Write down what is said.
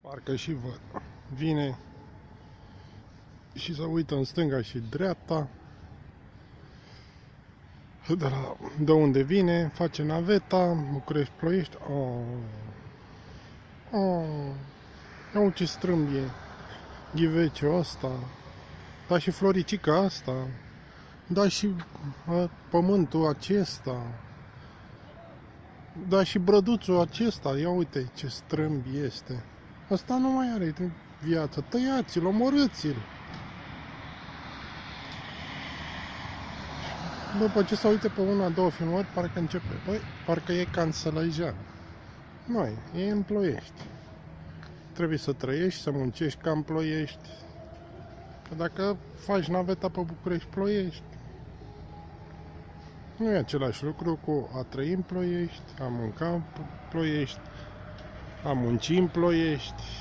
Parcă și văd. Vine și se uită în stânga și dreapta. De unde vine, face naveta, București-Ploiești. Ia ce strâmbie ghiveciul ăsta. Da și floricica asta. Da și pământul acesta. Da și brăduțul acesta. Ia uite ce strâmbi este. Asta nu mai are viață. Tăiați-l, omorâți-l. După ce se uite pe una, două filmări, parcă începe. Păi, parcă e Canțălăjan. Noi, e în Ploiești. Trebuie să trăiești, să muncești ca în Ploiești. Că dacă faci naveta pe București-Ploiești, nu e același lucru cu a trăi în Ploiești, a mânca în Ploiești, a munci în Ploiești.